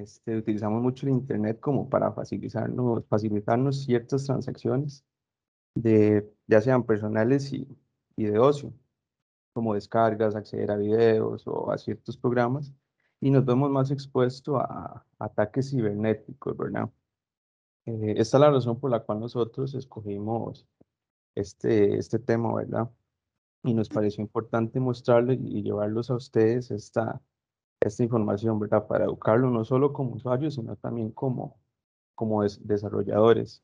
Utilizamos mucho el Internet como para facilitarnos ciertas transacciones, ya sean personales y de ocio, como descargas, acceder a videos o a ciertos programas, y nos vemos más expuestos a ataques cibernéticos, ¿verdad? Esta es la razón por la cual nosotros escogimos este tema, ¿verdad? Y nos pareció importante mostrarles y llevarlos a ustedes esta información, ¿verdad? Para educarlos no solo como usuarios, sino también como desarrolladores,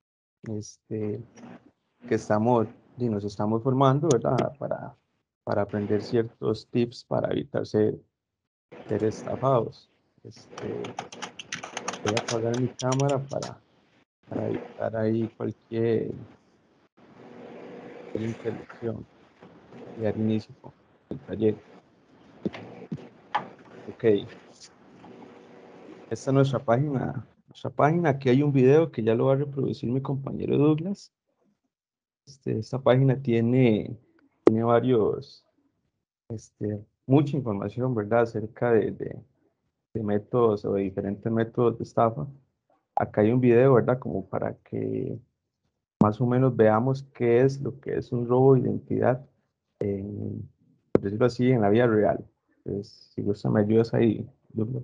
que estamos y nos estamos formando, ¿verdad? Para aprender ciertos tips para evitar ser estafados. Voy a apagar mi cámara para evitar ahí cualquier interrupción y dar inicio con el taller. Ok, esta es nuestra página. Aquí hay un video que ya lo va a reproducir mi compañero Douglas. Esta página tiene mucha información, ¿verdad? Acerca de métodos o de diferentes métodos de estafa. Acá hay un video, ¿verdad? Como para que más o menos veamos qué es lo que es un robo de identidad, por decirlo así, en la vida real. Entonces, si gusta, me ayudas ahí, Douglas.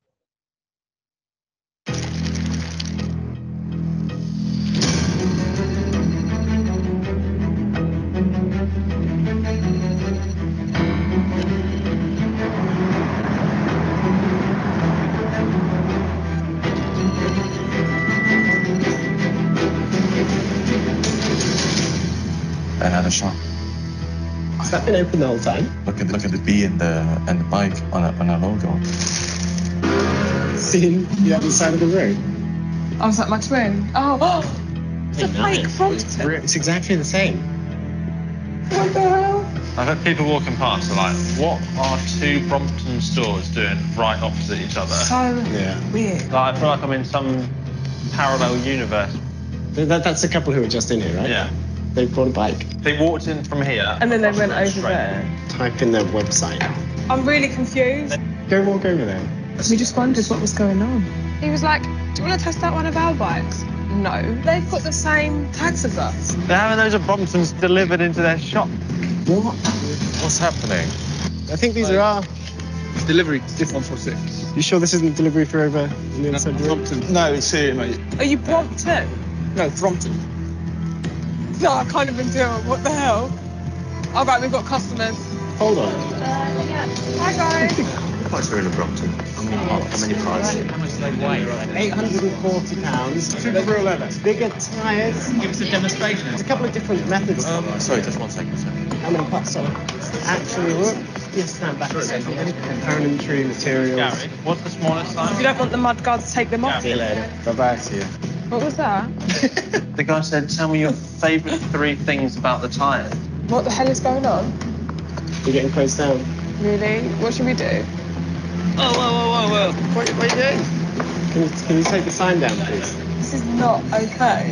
I had a shop. Has that been open the whole time? Look at the B and the bike on a logo. Seen the other side of the road? Oh, is that my twin? Oh, it's a fake Brompton. It's exactly the same. What the hell? I've had people walking past are like, what are two Brompton stores doing right opposite each other? So weird. Like, I feel like I'm in some parallel universe. That's a couple who were just in here, right? Yeah. They brought a bike. They walked in from here. And then they went over straight. there. Type in their website. I'm really confused. Go walk over there. We just wondered what was going on. He was like, do you want to test out one of our bikes? No. They've got the same tags as us. They're having those of Bromptons delivered into their shop. What? What's happening? I think these are our... Delivery, diff 146. You sure this isn't delivery for over in the inside room? Brompton. No, it's here, mate. Are you Brompton? No, Brompton. No, I can't even do it. What the hell? All right, we've got customers. Hold on. Hi, guys. What's in Brompton? How many price? How much do they weigh? £840. Super leather. Bigger tyres. Give us a demonstration. There's a couple of different methods. Sorry, just 1 second, sir. How many parts? Sorry. Actually, look. Yes, stand back a second. Componentry, materials. Gary, what's the smallest If you size? don't want the mud guards, take them off. See you later. Bye-bye. See you. What was that? The guy said, tell me your favourite 3 things about the tyre. What the hell is going on? You're getting closed down. Really? What should we do? Whoa. What are you doing? Can you take the sign down, please? This is not okay.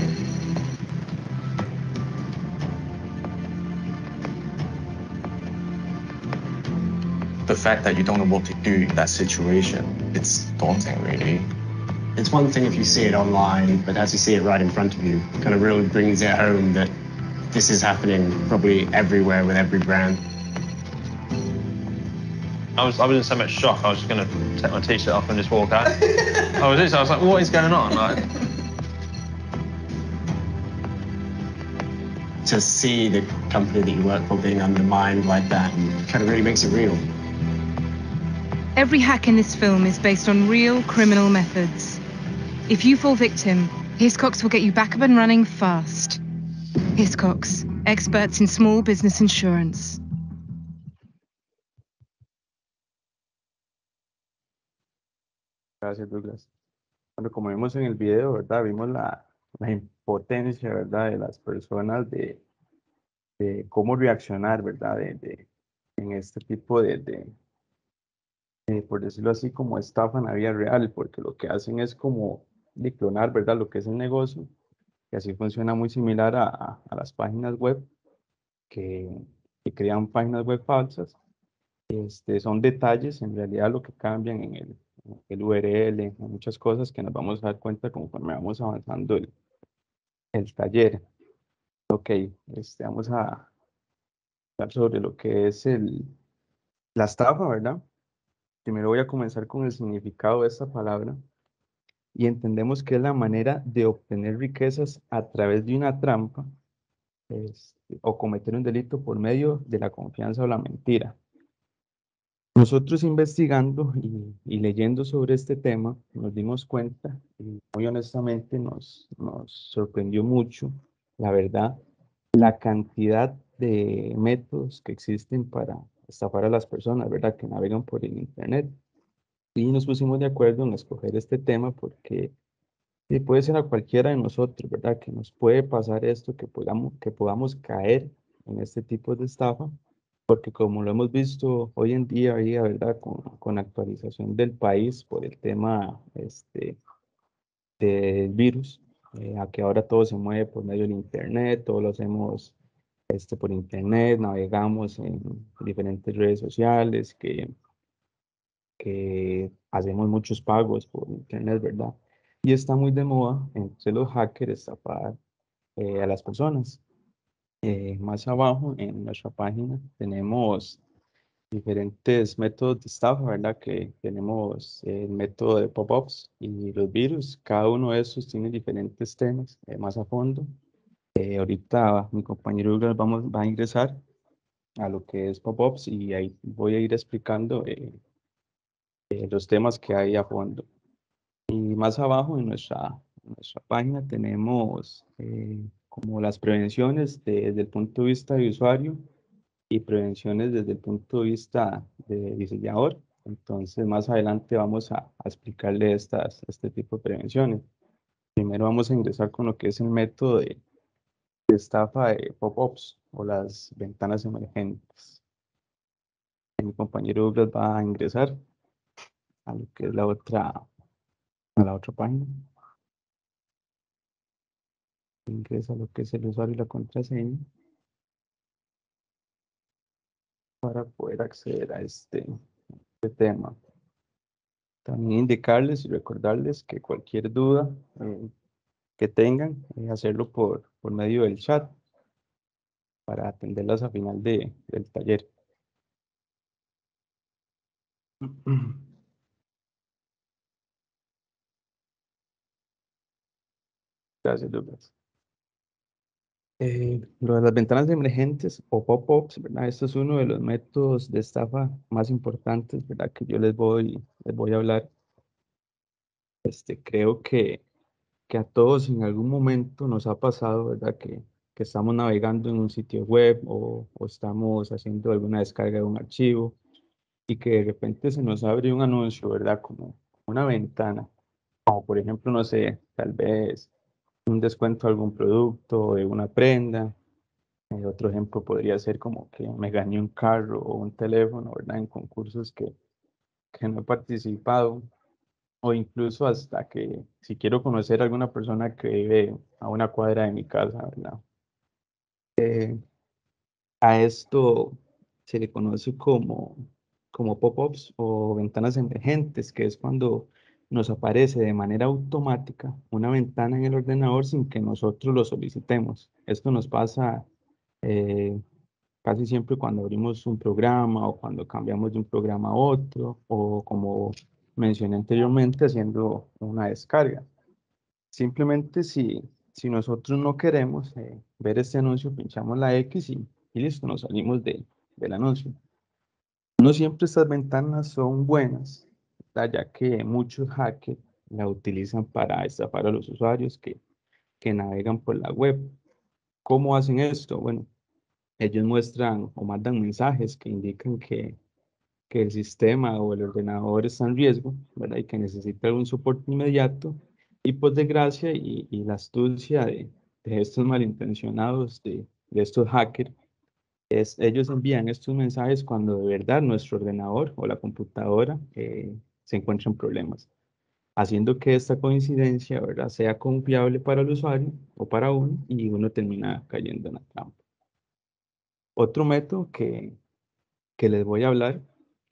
The fact that you don't know what to do in that situation, it's daunting, really. It's one thing if you see it online, but as you see it right in front of you, it kind of really brings it home that this is happening probably everywhere with every brand. I was in so much shock, I was just going to take my t-shirt off and just walk out. I was like, what is going on? Like, To see the company that you work for being undermined like that kind of really makes it real. Every hack in this film is based on real criminal methods. If you fall victim, Hiscox will get you back up and running fast. Hiscox, experts in small business insurance. Gracias, Douglas. Bueno, como vimos en el video, ¿verdad? Vimos la impotencia, ¿verdad? De las personas de cómo reaccionar, ¿verdad? En este tipo por decirlo así, como estafa en la vida real, porque lo que hacen es como de clonar, ¿verdad? Lo que es el negocio, y así funciona muy similar a las páginas web que crean páginas web falsas. Son detalles en realidad lo que cambian el URL, muchas cosas que nos vamos a dar cuenta conforme vamos avanzando el taller. Ok, vamos a hablar sobre lo que es la estafa, ¿verdad? Primero voy a comenzar con el significado de esta palabra y entendemos que es la manera de obtener riquezas a través de una trampa o cometer un delito por medio de la confianza o la mentira. Nosotros investigando y leyendo sobre este tema, nos dimos cuenta y muy honestamente nos sorprendió mucho, la verdad, la cantidad de métodos que existen para estafar a las personas, ¿verdad? Que navegan por el Internet. Y nos pusimos de acuerdo en escoger este tema porque puede ser a cualquiera de nosotros, ¿verdad? Que nos puede pasar esto, que podamos caer en este tipo de estafa, porque como lo hemos visto hoy en día, ¿verdad? Con la actualización del país por el tema del virus, a que ahora todo se mueve por medio del Internet, todo lo hacemos por Internet, navegamos en diferentes redes sociales, que hacemos muchos pagos por Internet, ¿verdad? Y está muy de moda entre los hackers estafar a las personas. Más abajo en nuestra página tenemos diferentes métodos de estafa, ¿verdad? Que tenemos el método de pop-ups y los virus. Cada uno de esos tiene diferentes temas más a fondo. Ahorita mi compañero Douglas va a ingresar a lo que es pop-ups y ahí voy a ir explicando los temas que hay a fondo. Y más abajo en nuestra página tenemos como las prevenciones desde el punto de vista de usuario y prevenciones desde el punto de vista de diseñador. Entonces, más adelante vamos a explicarle este tipo de prevenciones. Primero vamos a ingresar con lo que es el método de estafa de pop-ups o las ventanas emergentes. Mi compañero Douglas va a ingresar a lo que es a la otra página. Ingresa lo que es el usuario y la contraseña para poder acceder a este tema. También indicarles y recordarles que cualquier duda que tengan, hacerlo por medio del chat para atenderlas a final del taller. Gracias, Douglas. Lo de las ventanas emergentes o pop-ups, ¿verdad? Esto es uno de los métodos de estafa más importantes, ¿verdad? Que yo les voy a hablar. Creo que a todos en algún momento nos ha pasado, ¿verdad? Que estamos navegando en un sitio web o estamos haciendo alguna descarga de un archivo y que de repente se nos abre un anuncio, ¿verdad? Como una ventana, como por ejemplo, no sé, tal vez un descuento de algún producto, de una prenda. Otro ejemplo podría ser como que me gané un carro o un teléfono, ¿verdad? En concursos que no he participado. O incluso hasta que si quiero conocer a alguna persona que vive a una cuadra de mi casa, ¿verdad? A esto se le conoce como pop-ups o ventanas emergentes, que es cuando nos aparece de manera automática una ventana en el ordenador sin que nosotros lo solicitemos. Esto nos pasa eh, casi siempre cuando abrimos un programa o cuando cambiamos de un programa a otro o como mencioné anteriormente haciendo una descarga. Simplemente si nosotros no queremos ver este anuncio, pinchamos la X y listo, nos salimos del anuncio. No siempre estas ventanas son buenas, ¿verdad? Ya que muchos hackers la utilizan para estafar a los usuarios que navegan por la web. ¿Cómo hacen esto? Bueno, ellos muestran o mandan mensajes que indican que el sistema o el ordenador está en riesgo, ¿verdad? Y que necesita un soporte inmediato. Y por desgracia y la astucia de estos malintencionados, de estos hackers, ellos envían estos mensajes cuando de verdad nuestro ordenador o la computadora se encuentra en problemas, haciendo que esta coincidencia, ¿verdad?, sea confiable para el usuario o para uno y uno termina cayendo en la trampa. Otro método que les voy a hablar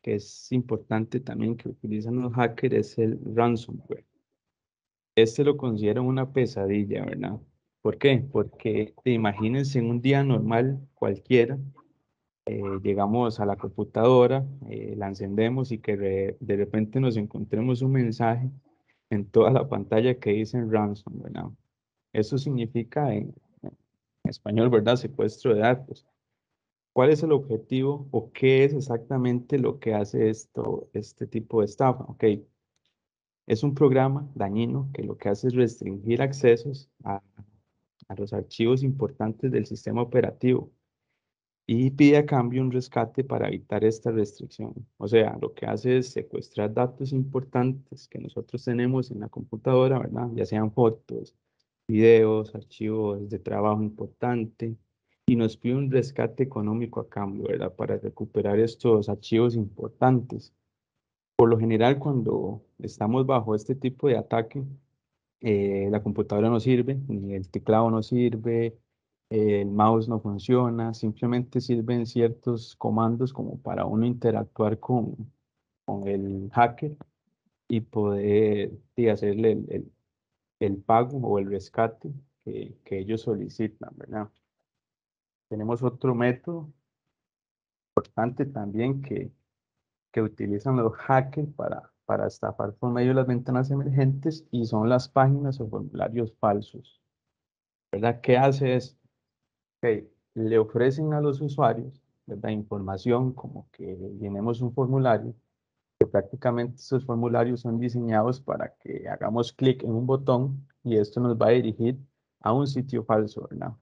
que es importante también que utilizan los hackers es el ransomware. Este lo considero una pesadilla, ¿verdad? ¿Por qué? Porque imagínense en un día normal cualquiera, llegamos a la computadora, la encendemos y que de repente nos encontremos un mensaje en toda la pantalla que dice ransom, ¿verdad? Eso significa en español, ¿verdad? Secuestro de datos. ¿Cuál es el objetivo o qué es exactamente lo que hace este tipo de estafa? Ok, es un programa dañino que lo que hace es restringir accesos a los archivos importantes del sistema operativo y pide a cambio un rescate para evitar esta restricción. O sea, lo que hace es secuestrar datos importantes que nosotros tenemos en la computadora, ¿verdad? Ya sean fotos, videos, archivos de trabajo importante, y nos pide un rescate económico a cambio, ¿verdad? Para recuperar estos archivos importantes. Por lo general, cuando estamos bajo este tipo de ataque, la computadora no sirve, ni el teclado no sirve, el mouse no funciona, simplemente sirven ciertos comandos como para uno interactuar con el hacker y poder hacerle el pago o el rescate que ellos solicitan, ¿verdad? Tenemos otro método importante también que utilizan los hackers para estafar por medio de las ventanas emergentes y son las páginas o formularios falsos, ¿verdad? ¿Qué hace esto? Ok, le ofrecen a los usuarios, ¿verdad? Información como que llenemos un formulario, que prácticamente esos formularios son diseñados para que hagamos clic en un botón y esto nos va a dirigir a un sitio falso, ¿verdad?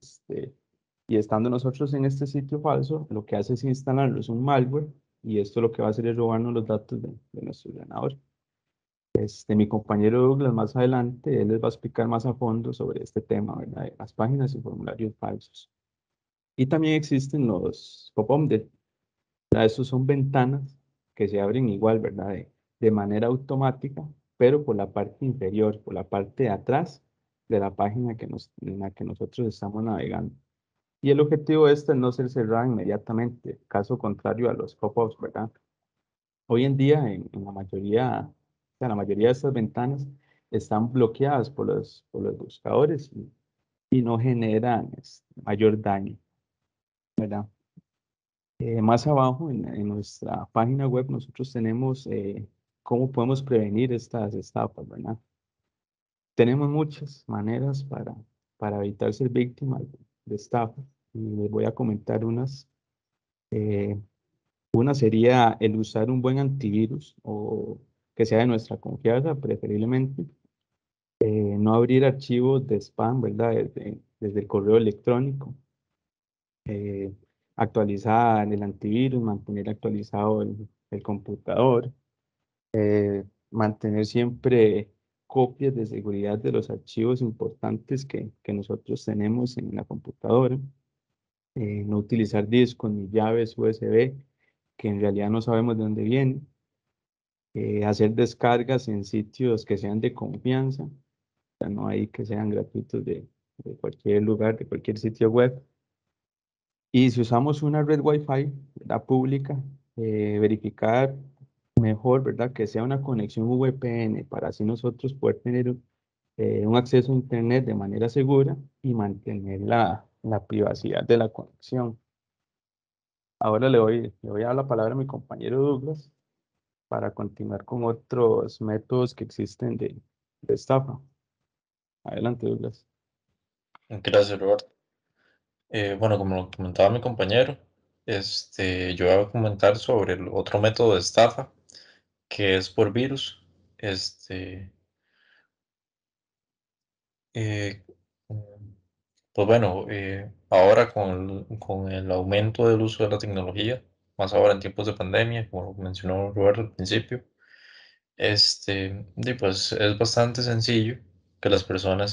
Y estando nosotros en este sitio falso, lo que hace es instalarnos un malware y esto lo que va a hacer es robarnos los datos de nuestro ordenador. Mi compañero Douglas más adelante, él les va a explicar más a fondo sobre este tema, ¿verdad? De las páginas y formularios falsos. Y también existen los pop-up, esos son ventanas que se abren igual, ¿verdad? De manera automática, pero por la parte inferior, por la parte de atrás de la página en la que nosotros estamos navegando. Y el objetivo de esta es no ser cerrada inmediatamente, caso contrario a los pop-ups, ¿verdad? Hoy en día, en la mayoría, o sea, la mayoría de estas ventanas están bloqueadas por los buscadores y no generan mayor daño, ¿verdad? Más abajo en nuestra página web nosotros tenemos cómo podemos prevenir estas estafas, ¿verdad? Tenemos muchas maneras para evitar ser víctimas de estafa y les voy a comentar unas. Eh, una sería el usar un buen antivirus o que sea de nuestra confianza, preferiblemente. No abrir archivos de spam, ¿verdad? Desde el correo electrónico. eh, Actualizar el antivirus, mantener actualizado el computador, mantener siempre copias de seguridad de los archivos importantes que nosotros tenemos en la computadora, no utilizar discos ni llaves USB que en realidad no sabemos de dónde vienen, hacer descargas en sitios que sean de confianza, o sea, no hay que sean gratuitos de cualquier lugar, de cualquier sitio web. Y si usamos una red Wi-Fi, ¿verdad? Pública, verificar mejor, ¿verdad? Que sea una conexión VPN para así nosotros poder tener un acceso a Internet de manera segura y mantener la privacidad de la conexión. Ahora le voy a dar la palabra a mi compañero Douglas para continuar con otros métodos que existen de estafa. Adelante, Douglas. Gracias, Roberto. Bueno, como lo comentaba mi compañero, yo voy a comentar sobre el otro método de estafa, que es por virus. Eh, pues bueno, ahora con el aumento del uso de la tecnología, más ahora en tiempos de pandemia, como mencionó Roberto al principio, pues es bastante sencillo que las personas,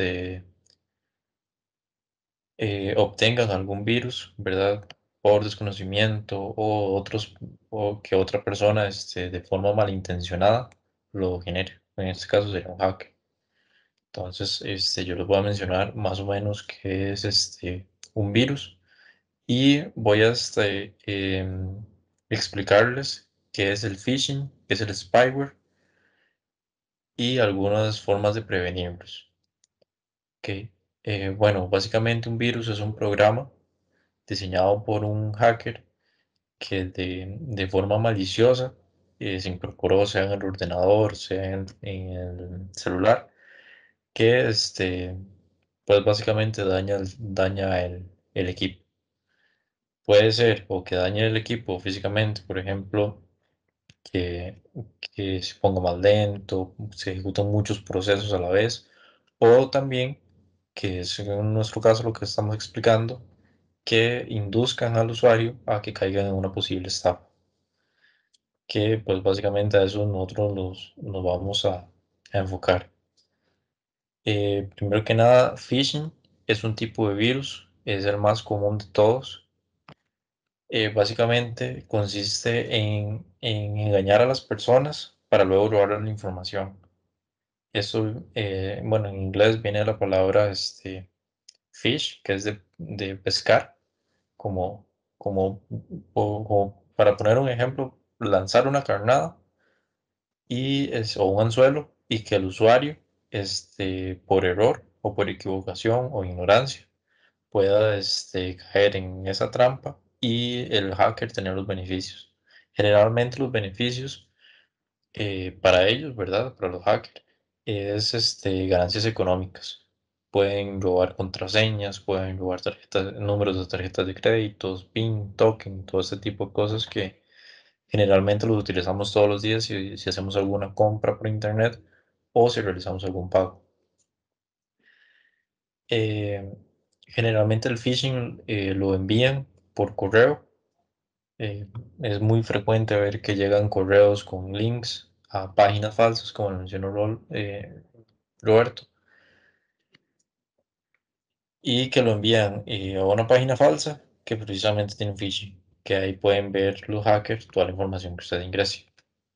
obtengan algún virus, ¿verdad? Por desconocimiento o que otra persona, de forma malintencionada lo genere. En este caso sería un hacker. Entonces, yo les voy a mencionar más o menos qué es un virus y voy a explicarles qué es el phishing, qué es el spyware y algunas formas de prevenirlos. ¿Ok? Bueno, básicamente un virus es un programa diseñado por un hacker que de forma maliciosa se incorporó sea en el ordenador, sea en el celular, que pues básicamente daña el equipo. Puede ser o que dañe el equipo físicamente, por ejemplo, que, que se ponga más lento, se ejecutan muchos procesos a la vez, o también que según nuestro caso lo que estamos explicando, que induzcan al usuario a que caigan en una posible estafa. Que pues básicamente a eso nosotros nos vamos a enfocar. Primero que nada, phishing es un tipo de virus, es el más común de todos. Básicamente consiste en engañar a las personas para luego robar la información. Eso, bueno, en inglés viene la palabra fish, que es de pescar, como, como, como para poner un ejemplo, lanzar una carnada o un anzuelo y que el usuario, por error o por equivocación o ignorancia, pueda caer en esa trampa y el hacker tener los beneficios. Generalmente los beneficios para ellos, ¿verdad? Para los hackers, es ganancias económicas. Pueden robar contraseñas, pueden robar números de tarjetas de créditos, PIN, token, todo ese tipo de cosas que generalmente los utilizamos todos los días si hacemos alguna compra por internet o si realizamos algún pago. Eh, Generalmente el phishing lo envían por correo. Eh, es muy frecuente ver que llegan correos con links a páginas falsas, como lo mencionó Roberto, y que lo envían a una página falsa que precisamente tiene un phishing, que ahí pueden ver los hackers toda la información que usted ingrese.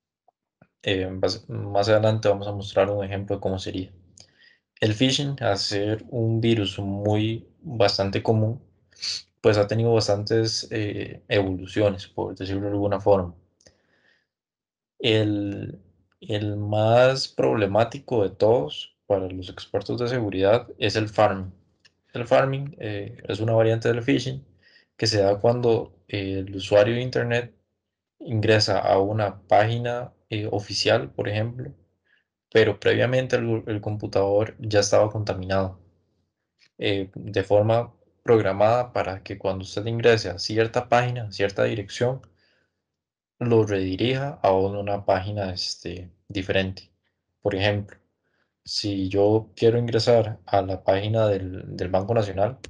Más adelante vamos a mostrar un ejemplo de cómo sería. El phishing, al ser un virus bastante común, pues ha tenido bastantes evoluciones, por decirlo de alguna forma. El, el más problemático de todos para los expertos de seguridad es el farming. El farming es una variante del phishing que se da cuando el usuario de internet ingresa a una página oficial, por ejemplo, pero previamente el computador ya estaba contaminado de forma programada para que cuando usted ingrese a cierta página, a cierta dirección, lo redirija a una página diferente. Por ejemplo, si yo quiero ingresar a la página del Banco Nacional,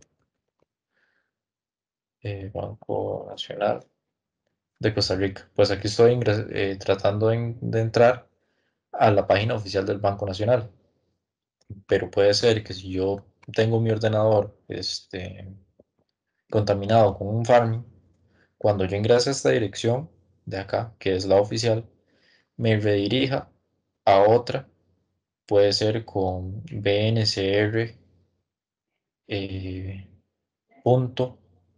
Banco Nacional de Costa Rica, pues aquí estoy tratando de entrar a la página oficial del Banco Nacional, pero puede ser que si yo tengo mi ordenador contaminado con un farming, cuando yo ingrese a esta dirección de acá, que es la oficial, me redirija a otra, puede ser con bncr punto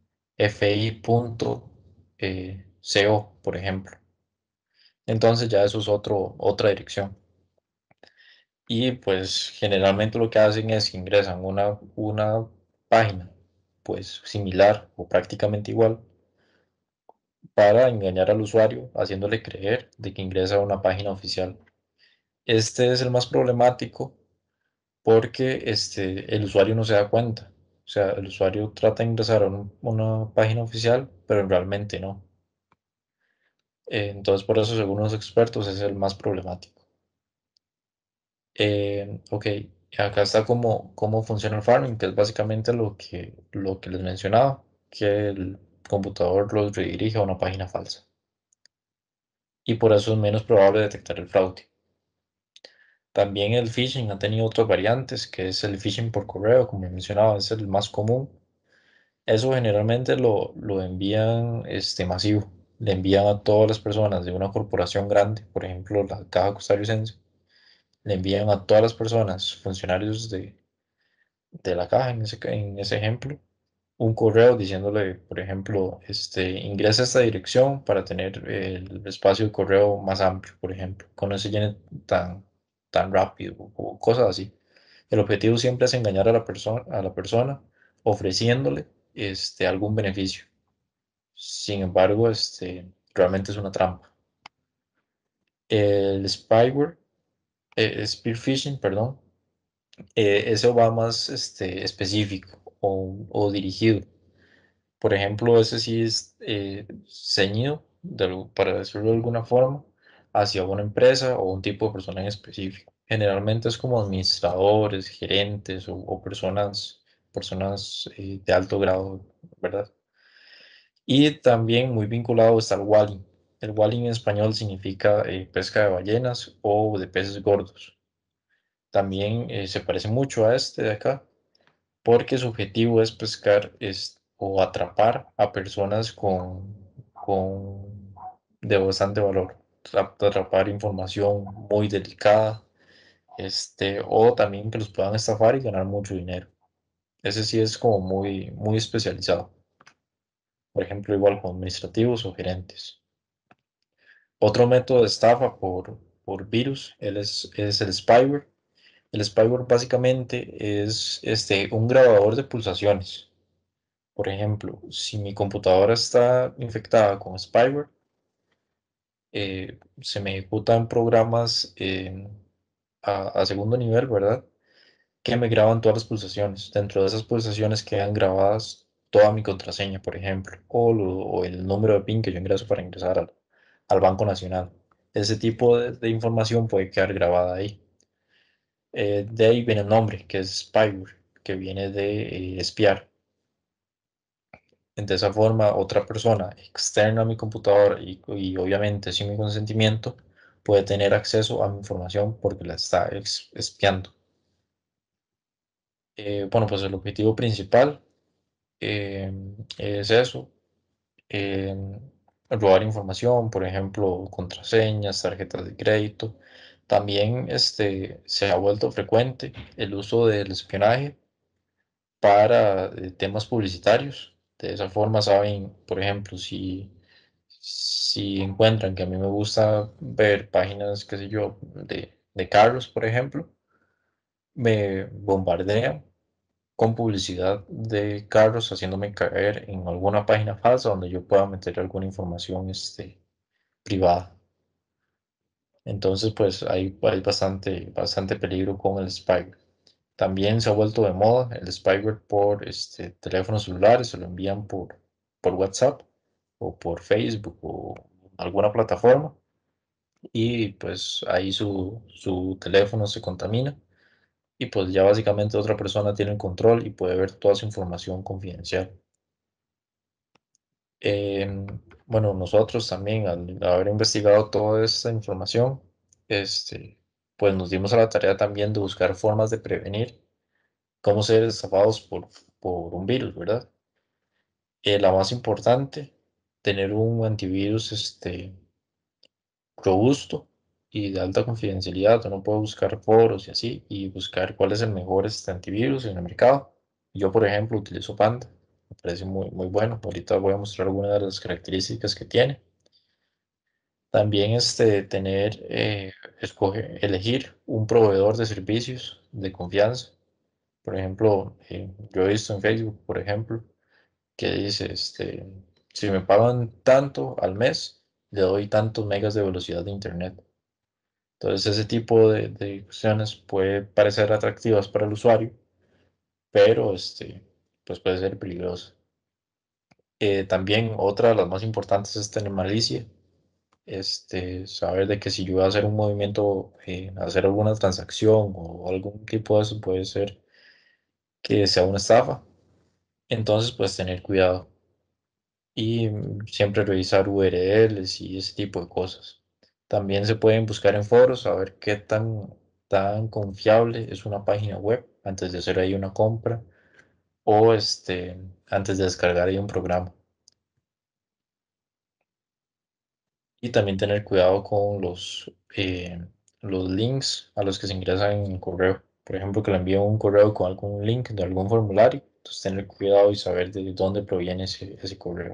fi.co, por ejemplo. Entonces ya eso es otra dirección. Y pues generalmente lo que hacen es que ingresan una página pues similar o prácticamente igual para engañar al usuario, haciéndole creer de que ingresa a una página oficial. Este es el más problemático porque el usuario no se da cuenta. O sea, el usuario trata de ingresar a una página oficial, pero realmente no. Entonces, por eso, según los expertos, es el más problemático. Ok, acá está cómo funciona el farming, que es básicamente lo que les mencionaba, que el computador los redirige a una página falsa. Y por eso es menos probable detectar el fraude. También el phishing ha tenido otras variantes, que es el phishing por correo, como mencionaba, es el más común. Eso generalmente lo envían masivo, le envían a todas las personas de una corporación grande, por ejemplo la Caja Costarricense, le envían a todas las personas, funcionarios de la caja en ese ejemplo, un correo diciéndole, por ejemplo, ingresa a esta dirección para tener el espacio de correo más amplio, por ejemplo, que no se llene tan rápido o cosas así. El objetivo siempre es engañar a la persona ofreciéndole algún beneficio. Sin embargo, realmente es una trampa. El spyware, spear phishing, perdón, eso va más específico o dirigido. Por ejemplo, ese sí es ceñido, para decirlo de alguna forma, hacia una empresa o un tipo de persona en específico. Generalmente es como administradores, gerentes o personas de alto grado, ¿verdad? Y también muy vinculado está el walling. El walling en español significa pesca de ballenas o de peces gordos. También se parece mucho a este de acá, porque su objetivo es pescar o atrapar a personas de bastante valor, atrapar información muy delicada, o también que los puedan estafar y ganar mucho dinero. Ese sí es como muy especializado. Por ejemplo, igual con administrativos o gerentes. Otro método de estafa por virus es el spyware. El spyware básicamente es un grabador de pulsaciones. Por ejemplo, si mi computadora está infectada con spyware, se me ejecutan programas a segundo nivel, ¿verdad? Que me graban todas las pulsaciones. Dentro de esas pulsaciones quedan grabadas toda mi contraseña, por ejemplo, o el número de PIN que yo ingreso para ingresar al Banco Nacional. Ese tipo de información puede quedar grabada ahí. De ahí viene el nombre, que es spyware, que viene de espiar. De esa forma, otra persona externa a mi computadora y obviamente sin mi consentimiento puede tener acceso a mi información porque la está espiando. Bueno, pues el objetivo principal es eso, eh, robar información, por ejemplo, contraseñas, tarjetas de crédito. También se ha vuelto frecuente el uso del espionaje para temas publicitarios. De esa forma saben, por ejemplo, si encuentran que a mí me gusta ver páginas, qué sé yo, de carros, por ejemplo, me bombardean con publicidad de carros haciéndome caer en alguna página falsa donde yo pueda meter alguna información privada. Entonces, pues hay bastante peligro con el spyware. También se ha vuelto de moda el spyware por teléfonos celulares, se lo envían por WhatsApp o por Facebook o alguna plataforma y pues ahí su teléfono se contamina y pues ya básicamente otra persona tiene el control y puede ver toda su información confidencial. Em, bueno, nosotros también al haber investigado toda esta información, pues nos dimos a la tarea también de buscar formas de prevenir cómo ser estafados por un virus, ¿verdad? La más importante, tener un antivirus robusto y de alta confidencialidad. Uno puede buscar foros y así, y buscar cuál es el mejor antivirus en el mercado. Yo, por ejemplo, utilizo Panda. Me parece muy bueno. Ahorita voy a mostrar algunas de las características que tiene. También elegir un proveedor de servicios de confianza. Por ejemplo, yo he visto en Facebook, por ejemplo, que dice, si me pagan tanto al mes, le doy tantos megas de velocidad de internet. Entonces, ese tipo de cuestiones puede parecer atractivas para el usuario, pero pues puede ser peligroso. También otra de las más importantes es tener malicia. Saber de que si yo voy a hacer un movimiento, hacer alguna transacción o algún tipo de eso, puede ser que sea una estafa. Entonces, pues tener cuidado y siempre revisar URLs y ese tipo de cosas. También se pueden buscar en foros a ver qué tan confiable es una página web antes de hacer ahí una compra o antes de descargar ahí un programa. Y también tener cuidado con los links a los que se ingresan en el correo. Por ejemplo, que le envíen un correo con algún link de algún formulario Entonces, tener cuidado y saber de dónde proviene ese correo.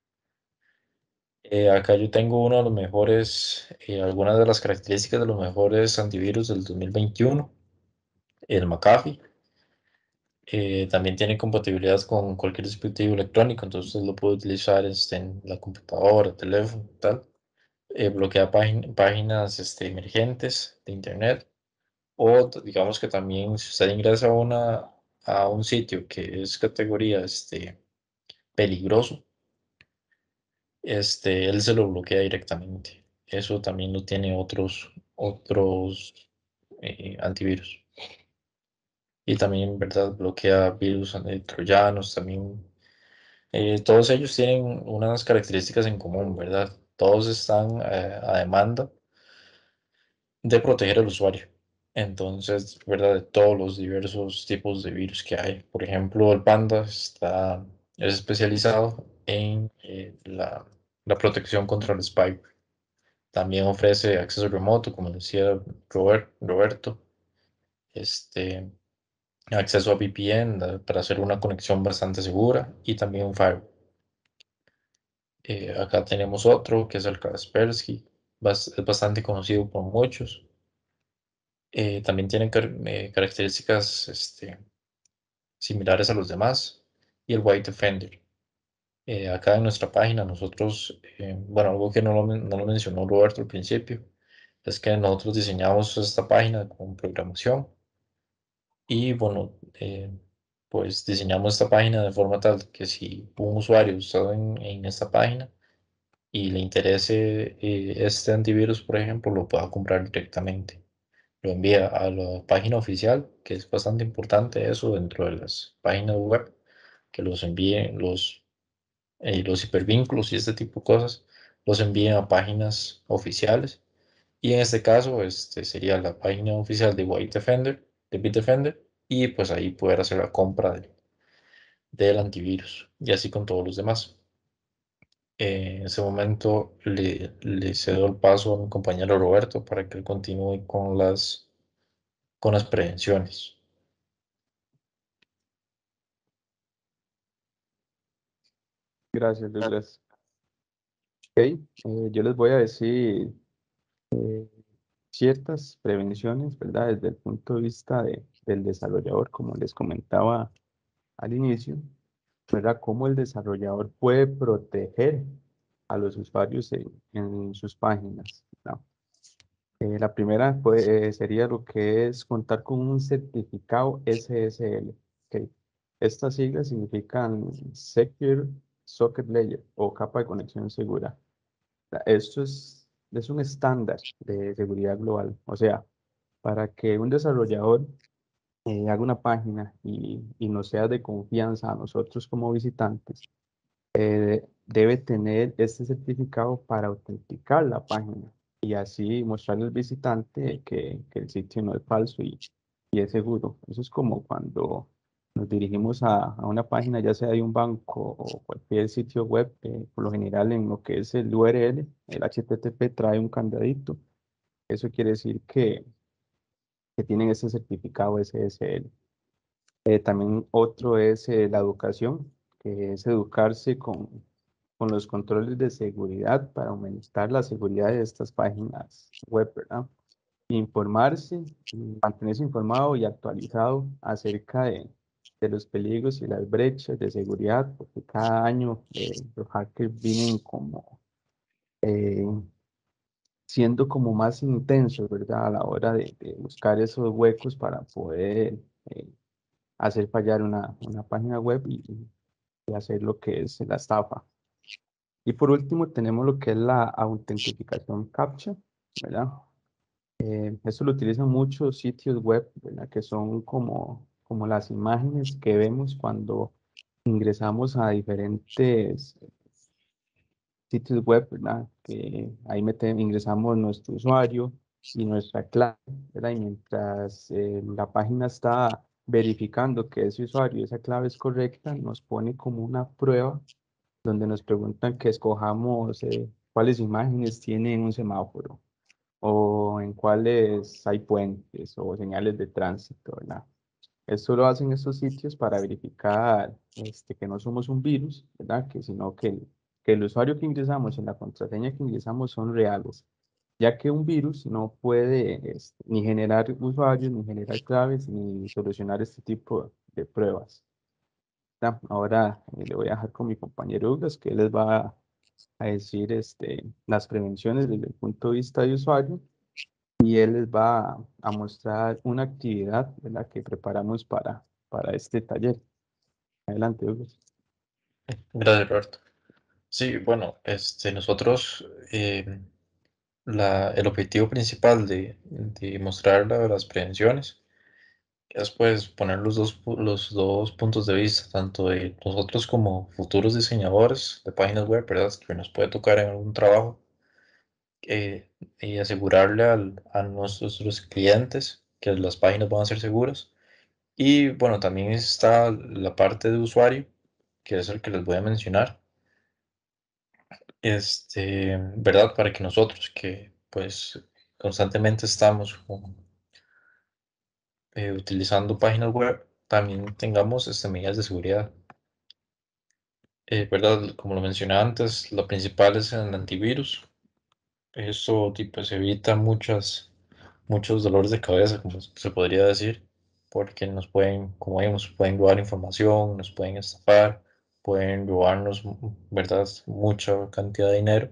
Acá yo tengo uno de los mejores, algunas de las características de los mejores antivirus del 2021, el McAfee. También tiene compatibilidad con cualquier dispositivo electrónico, entonces lo puede utilizar en la computadora, teléfono, tal. Bloquea páginas emergentes de internet, o digamos que también si usted ingresa a un sitio que es categoría peligroso, él se lo bloquea directamente. Eso también lo tiene otros antivirus. Y también, ¿verdad? Bloquea virus troyanos también. Todos ellos tienen unas características en común, ¿verdad? Todos están a demanda de proteger al usuario. Entonces, ¿verdad? De todos los diversos tipos de virus que hay. Por ejemplo, el Panda es especializado en la protección contra el spyware. También ofrece acceso remoto, como decía Roberto, este, acceso a VPN para hacer una conexión bastante segura y también un firewall. Acá tenemos otro que es el Kaspersky, es bastante conocido por muchos. También tienen características similares a los demás. Y el White Defender. Acá en nuestra página nosotros, bueno, algo que no lo mencionó Roberto al principio, es que nosotros diseñamos esta página con programación y bueno, pues diseñamos esta página de forma tal que si un usuario está en esta página y le interese este antivirus, por ejemplo, lo pueda comprar directamente. Lo envía a la página oficial, que es bastante importante eso dentro de las páginas web, que los envíen los hipervínculos y este tipo de cosas, los envíen a páginas oficiales. Y en este caso, sería la página oficial de Bitdefender, y pues ahí poder hacer la compra del antivirus y así con todos los demás. En ese momento le cedo el paso a mi compañero Roberto para que él continúe con las prevenciones. Gracias, Douglas. Ok, yo les voy a decir ciertas prevenciones, ¿verdad? Desde el punto de vista del desarrollador, como les comentaba al inicio, ¿verdad? Cómo el desarrollador puede proteger a los usuarios en sus páginas, ¿verdad? La primera sería lo que es contar con un certificado SSL. ¿Ok? Estas siglas significan Secure Socket Layer o capa de conexión segura. Esto es un estándar de seguridad global. O sea, para que un desarrollador haga una página y nos sea de confianza a nosotros como visitantes, debe tener este certificado para autenticar la página y así mostrarle al visitante que el sitio no es falso y es seguro. Eso es como cuando nos dirigimos a una página, ya sea de un banco o cualquier sitio web, por lo general en lo que es el URL, el HTTP trae un candadito. Eso quiere decir que tienen ese certificado SSL. También otro es la educación, que es educarse con los controles de seguridad para aumentar la seguridad de estas páginas web, ¿verdad? Informarse, mantenerse informado y actualizado acerca de los peligros y las brechas de seguridad, porque cada año los hackers vienen como eh, siendo como más intensos, ¿verdad? A la hora de buscar esos huecos para poder hacer fallar una página web y hacer lo que es la estafa. Y por último tenemos lo que es la autentificación CAPTCHA, ¿verdad? Esto lo utilizan muchos sitios web, ¿verdad? Que son como las imágenes que vemos cuando ingresamos a diferentes sitios web, ¿verdad? Que ahí ingresamos nuestro usuario y nuestra clave, ¿verdad? Y mientras la página está verificando que ese usuario y esa clave es correcta, nos pone como una prueba donde nos preguntan que escojamos cuáles imágenes tienen un semáforo o en cuáles hay puentes o señales de tránsito, ¿verdad? Esto lo hacen estos sitios para verificar que no somos un virus, ¿verdad? Sino que el usuario que ingresamos y la contraseña que ingresamos son reales, ya que un virus no puede ni generar usuarios, ni generar claves, ni solucionar este tipo de pruebas. ¿Verdad? Ahora le voy a dejar con mi compañero Douglas, que él les va a decir las prevenciones desde el punto de vista de usuario, y él les va a mostrar una actividad, ¿verdad?, que preparamos para este taller. Adelante, Douglas. Gracias, Roberto. Sí, bueno, nosotros, el objetivo principal de mostrar las prevenciones es pues poner los dos puntos de vista, tanto de nosotros como futuros diseñadores de páginas web, ¿verdad? Que nos puede tocar en algún trabajo, y asegurarle a nuestros clientes que las páginas van a ser seguras. Y bueno, también está la parte de usuario, que es el que les voy a mencionar, ¿verdad? Para que nosotros, que pues constantemente estamos utilizando páginas web, también tengamos medidas de seguridad. ¿Verdad? Como lo mencioné antes, la principal es el antivirus. Eso pues evita muchos dolores de cabeza, como se podría decir, porque nos pueden, como vimos, pueden robar información, nos pueden estafar, pueden robarnos, ¿verdad?, mucha cantidad de dinero.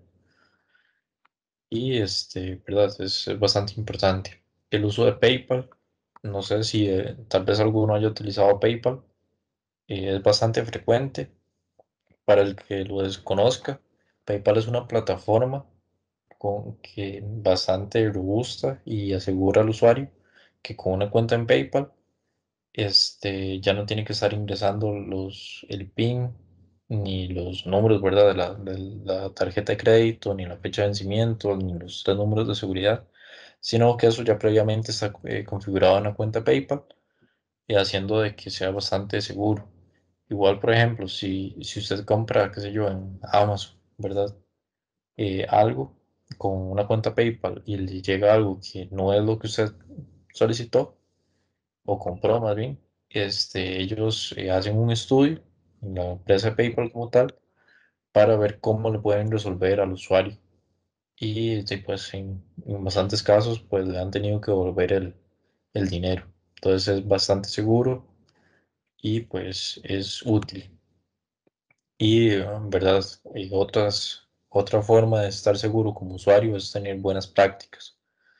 Y ¿verdad? Es bastante importante. El uso de PayPal, no sé si tal vez alguno haya utilizado PayPal, es bastante frecuente. Para el que lo desconozca, PayPal es una plataforma bastante robusta y asegura al usuario que con una cuenta en PayPal ya no tiene que estar ingresando el PIN ni los números, ¿verdad?, de la tarjeta de crédito, ni la fecha de vencimiento, ni los 3 números de seguridad, sino que eso ya previamente está configurado en la cuenta PayPal, y haciendo de que sea bastante seguro. Igual, por ejemplo, si usted compra, qué sé yo, en Amazon, ¿verdad?, algo con una cuenta PayPal y le llega algo que no es lo que usted solicitó o compró más bien, ellos hacen un estudio en la empresa PayPal como tal para ver cómo le pueden resolver al usuario, y pues en bastantes casos pues le han tenido que devolver el dinero. Entonces es bastante seguro y pues es útil. Y en verdad, otra forma de estar seguro como usuario es tener buenas prácticas.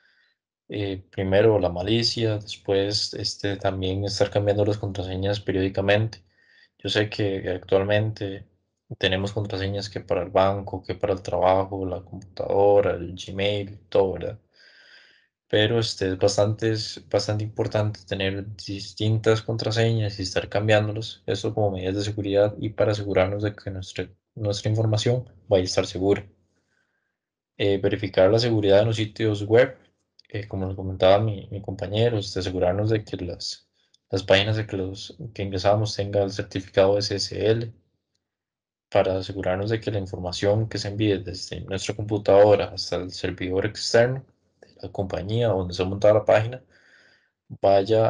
Primero la malicia, después también estar cambiando las contraseñas periódicamente. Yo sé que actualmente tenemos contraseñas que para el banco, que para el trabajo, la computadora, el Gmail, todo, ¿verdad? Pero es bastante importante tener distintas contraseñas y estar cambiándolas, eso como medidas de seguridad y para asegurarnos de que nuestra información vaya a estar segura. Verificar la seguridad de los sitios web, como lo comentaba mi compañero, asegurarnos de que las páginas de que ingresamos tengan el certificado SSL, para asegurarnos de que la información que se envíe desde nuestra computadora hasta el servidor externo de la compañía donde se ha montado la página vaya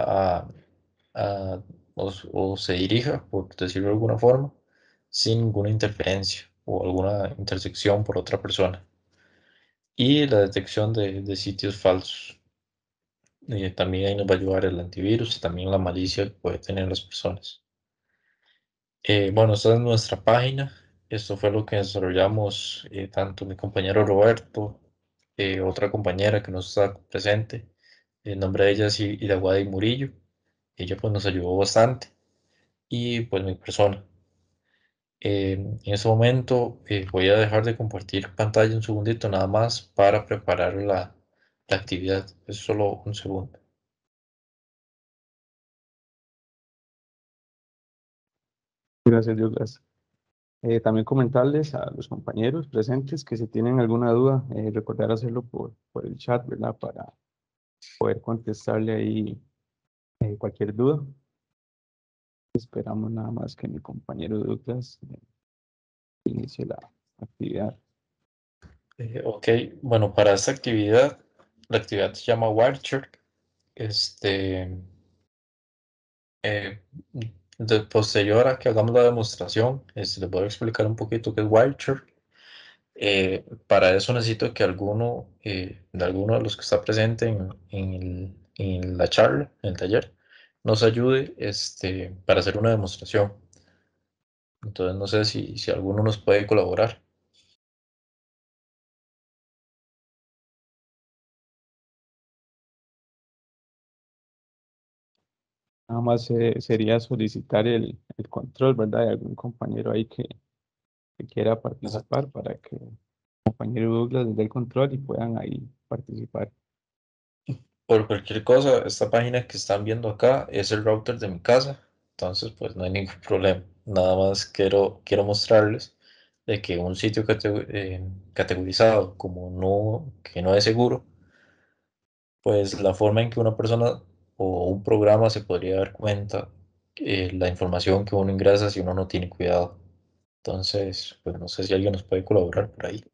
a- o se dirija, por decirlo de alguna forma, sin ninguna interferencia o alguna intersección por otra persona. Y la detección de sitios falsos. También ahí nos va a ayudar el antivirus y también la malicia que puede tener las personas. Bueno, esta es nuestra página. Esto fue lo que desarrollamos, tanto mi compañero Roberto, otra compañera que no está presente. El nombre de ella es Iraguadi Murillo. Ella pues nos ayudó bastante. Y pues mi persona. En ese momento voy a dejar de compartir pantalla un segundito nada más para preparar la actividad. Es solo un segundo. Gracias, Douglas. También comentarles a los compañeros presentes que si tienen alguna duda, recordar hacerlo por el chat, ¿verdad? Para poder contestarle ahí cualquier duda. Esperamos nada más que mi compañero Douglas inicie la actividad. Ok, bueno, para esta actividad, la actividad se llama Wireshark. Posterior a que hagamos la demostración, les voy a explicar un poquito qué es Wireshark. Para eso necesito que alguno de los que está presente en la charla, en el taller, nos ayude para hacer una demostración. Entonces no sé si alguno nos puede colaborar. Nada más sería solicitar el control, ¿verdad? De algún compañero ahí que quiera participar para que el compañero Douglas les dé el control y puedan ahí participar. Por cualquier cosa, esta página que están viendo acá es el router de mi casa, entonces pues no hay ningún problema. Nada más quiero mostrarles de que un sitio categorizado como que no es seguro, pues la forma en que una persona o un programa se podría dar cuenta la información que uno ingresa si uno no tiene cuidado. Entonces, pues no sé si alguien nos puede colaborar por ahí.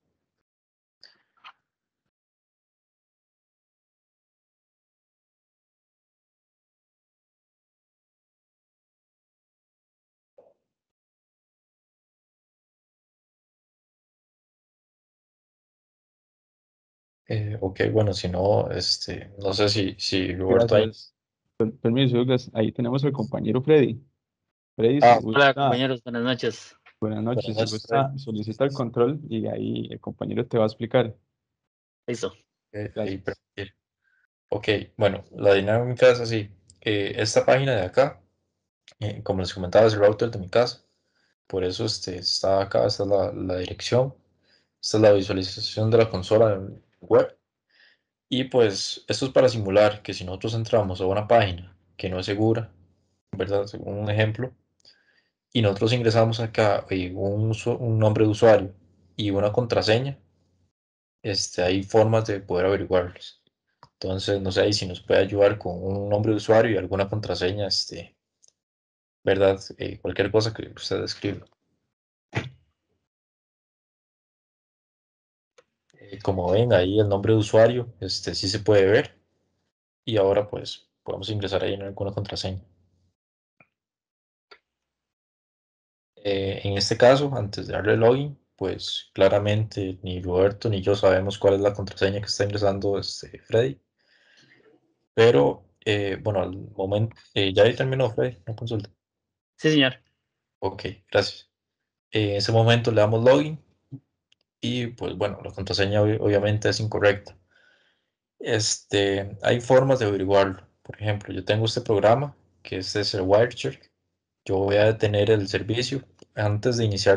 Ok, bueno, si no, no sé si Roberto hay. Gracias. Permiso, Douglas. Ahí tenemos al compañero Freddy. Freddy, si Ah, Hola gusta, compañeros, buenas noches. buenas buenas noches. Si noches, Freddy. gusta, solicita el control y ahí el compañero te va a explicar. Listo. Ahí Gracias. permitir. Ok, bueno, la dinámica es así. Esta página de acá, como les comentaba, es el router de mi casa. Por eso está acá, esta es la dirección. Esta es la visualización de la consola web. Y pues esto es para simular que si nosotros entramos a una página que no es segura, ¿verdad? Según un ejemplo, y nosotros ingresamos acá un nombre de usuario y una contraseña, hay formas de poder averiguarlos. Entonces, no sé ahí si nos puede ayudar con un nombre de usuario y alguna contraseña, ¿verdad? Cualquier cosa que usted escriba. Como ven ahí el nombre de usuario, sí se puede ver y ahora pues podemos ingresar ahí en alguna contraseña. En este caso, antes de darle login, pues claramente ni Roberto ni yo sabemos cuál es la contraseña que está ingresando Freddy. Pero bueno, al momento, ya ahí terminó Freddy, la consulta. Sí, señor. Ok, gracias. En ese momento le damos login y pues bueno, la contraseña obviamente es incorrecta. Hay formas de averiguarlo. Por ejemplo, yo tengo este programa que es el Wireshark. Yo voy a detener el servicio antes de iniciar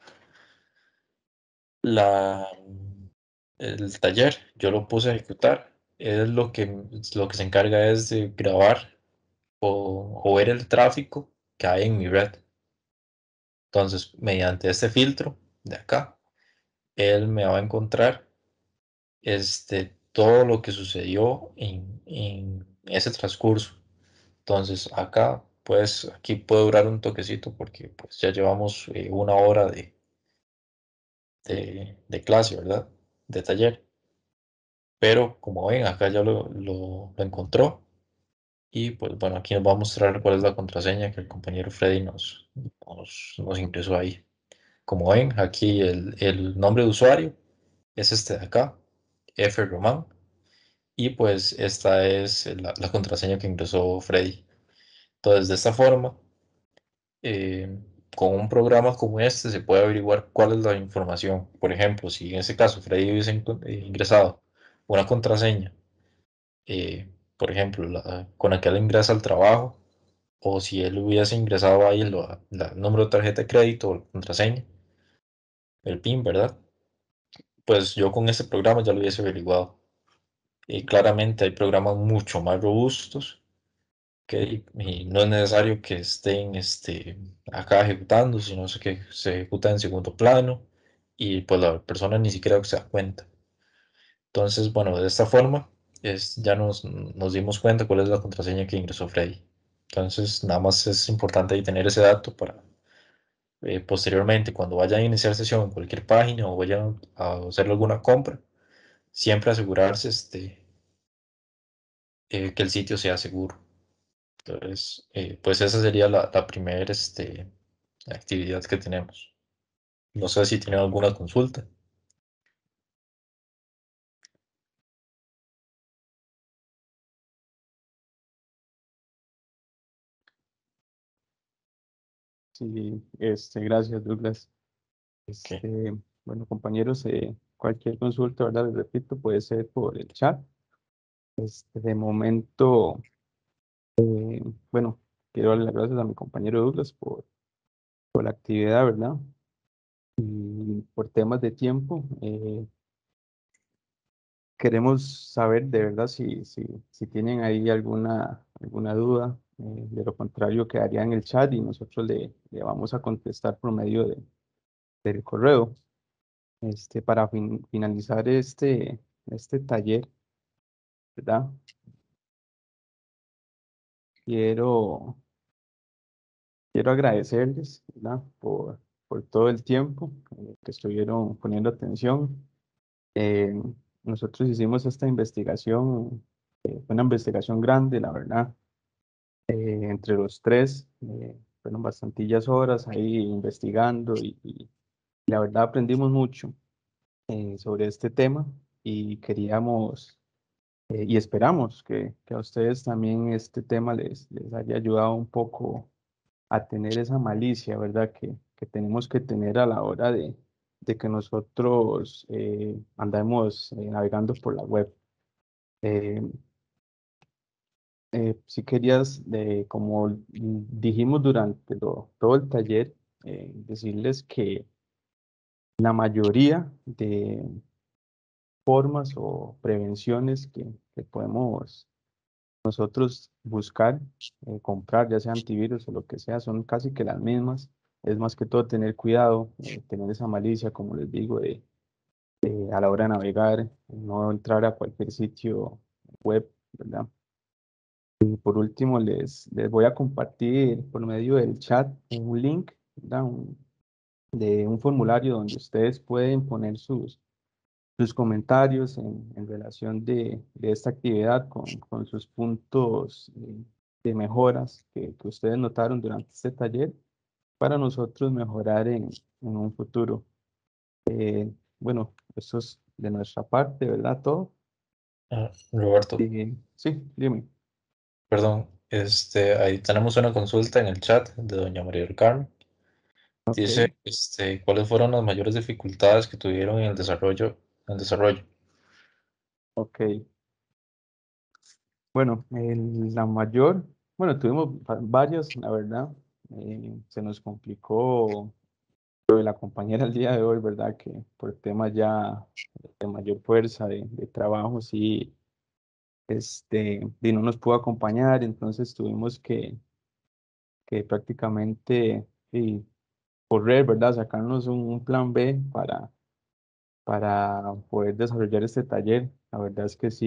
la, el taller. Yo lo puse a ejecutar. Es lo que se encarga es de grabar o ver el tráfico que hay en mi red. Entonces, mediante este filtro de acá, él me va a encontrar todo lo que sucedió en ese transcurso. Entonces, acá, pues, aquí puede durar un toquecito porque pues ya llevamos una hora de clase, ¿verdad? De taller. Pero como ven, acá ya lo encontró. Y pues bueno, aquí nos va a mostrar cuál es la contraseña que el compañero Freddy nos ingresó ahí. Como ven, aquí el nombre de usuario es este de acá, F. Román. Y pues esta es la contraseña que ingresó Freddy. Entonces, de esta forma, eh, con un programa como este se puede averiguar cuál es la información. Por ejemplo, si en este caso Freddy hubiese ingresado una contraseña, por ejemplo, con la que él ingresa al trabajo, o si él hubiese ingresado ahí el número de tarjeta de crédito o la contraseña, el PIN, ¿verdad? Pues yo con este programa ya lo hubiese averiguado. Claramente hay programas mucho más robustos que y no es necesario que estén acá ejecutando, sino que se ejecuta en segundo plano y pues la persona ni siquiera se da cuenta. Entonces, bueno, de esta forma ya nos dimos cuenta cuál es la contraseña que ingresó Freddy. Entonces, nada más es importante ahí tener ese dato para posteriormente, cuando vayan a iniciar sesión en cualquier página o vayan a hacer alguna compra, siempre asegurarse que el sitio sea seguro. Entonces, pues esa sería la primera actividad que tenemos. No sé si tienen alguna consulta. Sí, gracias, Douglas. Ok. Bueno, compañeros, cualquier consulta, ¿verdad? Les repito, puede ser por el chat. De momento, bueno, quiero darle las gracias a mi compañero Douglas por la actividad, ¿verdad? Y por temas de tiempo, queremos saber de verdad si tienen ahí alguna duda. De lo contrario, quedaría en el chat y nosotros le vamos a contestar por medio del correo. Para finalizar este taller, ¿verdad? Quiero, quiero agradecerles, ¿verdad? Por todo el tiempo que estuvieron poniendo atención. Eh, Nosotros hicimos esta investigación, fue una investigación grande, la verdad. Entre los tres, fueron bastantillas horas ahí investigando y la verdad aprendimos mucho sobre este tema y queríamos y esperamos que a ustedes también este tema les haya ayudado un poco a tener esa malicia, ¿verdad? Que tenemos que tener a la hora de que nosotros andamos navegando por la web. Eh, si querías, como dijimos durante todo el taller, decirles que la mayoría de formas o prevenciones que podemos nosotros buscar, comprar, ya sea antivirus o lo que sea, son casi que las mismas. Es más que todo tener cuidado, tener esa malicia, como les digo, a la hora de navegar, no entrar a cualquier sitio web, ¿verdad? Y por último, les voy a compartir por medio del chat un link, ¿verdad? De un formulario donde ustedes pueden poner sus comentarios en relación de esta actividad con sus puntos de mejoras que ustedes notaron durante este taller para nosotros mejorar en un futuro. Bueno, eso es de nuestra parte, ¿verdad? Todo. Roberto, Sí, dime. perdón, ahí tenemos una consulta en el chat de doña María del Carmen. Ok, Dice, ¿cuáles fueron las mayores dificultades que tuvieron en el desarrollo? ok. Bueno, la mayor, bueno, tuvimos varias, la verdad. Se nos complicó lo de la compañera el día de hoy, ¿verdad? Que por temas ya de mayor fuerza de trabajo, sí, y no nos pudo acompañar, entonces tuvimos que prácticamente y correr, ¿verdad? Sacarnos un plan B para poder desarrollar este taller. La verdad es que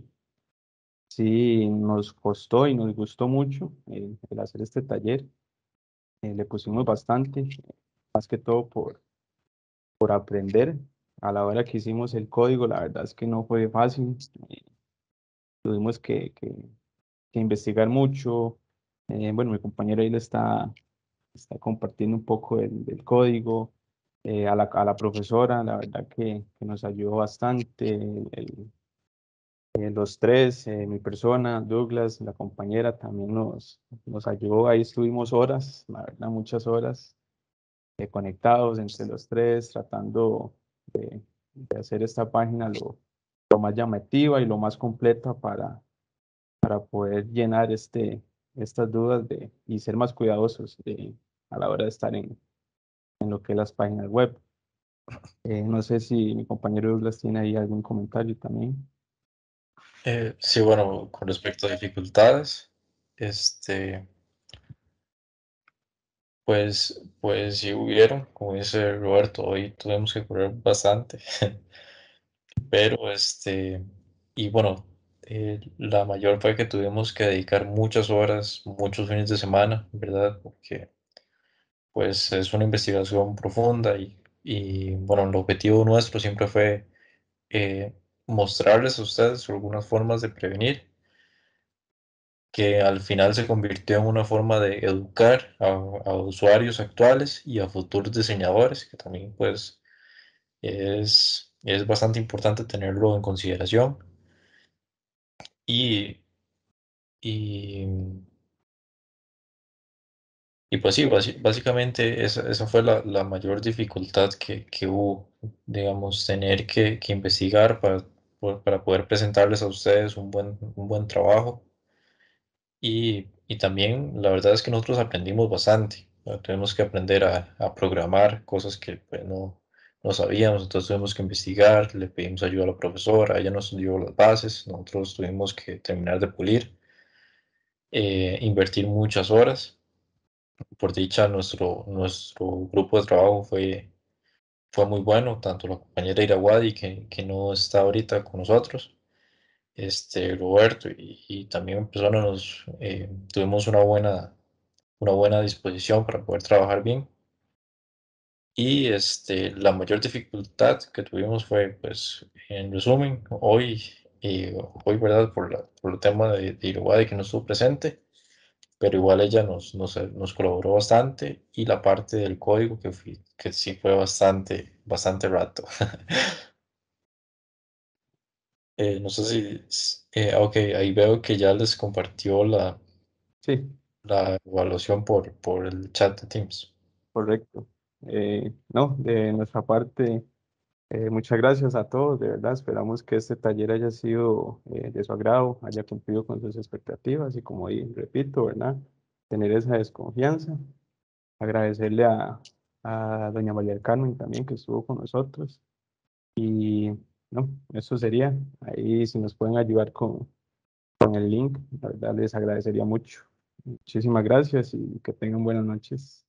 sí nos costó y nos gustó mucho el hacer este taller. Le pusimos bastante, más que todo por aprender. A la hora que hicimos el código, la verdad es que no fue fácil. Tuvimos que investigar mucho. Bueno, mi compañero ahí le está compartiendo un poco del código. A la profesora, la verdad que nos ayudó bastante. Los tres, mi persona, Douglas, la compañera, también nos ayudó. Ahí estuvimos horas, la verdad, muchas horas conectados entre los tres, tratando de hacer esta página lo más llamativa y lo más completa para poder llenar estas dudas y ser más cuidadosos a la hora de estar en lo que es las páginas web. No sé si mi compañero Douglas tiene ahí algún comentario también. Sí, bueno, con respecto a dificultades, este, pues sí hubieron, como dice Roberto, hoy tuvimos que correr bastante, pero y bueno, la mayor fue que tuvimos que dedicar muchas horas, muchos fines de semana, ¿verdad? Porque pues es una investigación profunda y bueno, el objetivo nuestro siempre fue mostrarles a ustedes algunas formas de prevenir que al final se convirtió en una forma de educar a usuarios actuales y a futuros diseñadores, que también pues es bastante importante tenerlo en consideración. Y, y, y pues sí, básicamente esa fue la mayor dificultad que hubo, digamos, tener que investigar para poder presentarles a ustedes un buen trabajo. Y también la verdad es que nosotros aprendimos bastante. Tuvimos que aprender a programar cosas que pues, no sabíamos, entonces tuvimos que investigar, le pedimos ayuda a la profesora, ella nos dio las bases, nosotros tuvimos que terminar de pulir, invertir muchas horas. Por dicha, nuestro grupo de trabajo fue muy bueno, tanto la compañera Irawadi, que no está ahorita con nosotros, Roberto, y también en persona tuvimos una buena disposición para poder trabajar bien. Y la mayor dificultad que tuvimos fue, pues, en resumen, hoy, ¿verdad? Por el tema de Irawadi que no estuvo presente, pero igual ella nos colaboró bastante y la parte del código que sí fue bastante rato. No sé ok, ahí veo que ya les compartió Sí, la evaluación por el chat de Teams. correcto. No, de nuestra parte, muchas gracias a todos, de verdad. Esperamos que este taller haya sido de su agrado, haya cumplido con sus expectativas y como ahí repito, ¿verdad? Tener esa desconfianza. Agradecerle a doña María del Carmen también que estuvo con nosotros. Y no, eso sería. Ahí si nos pueden ayudar con el link, la verdad les agradecería mucho. Muchísimas gracias y que tengan buenas noches.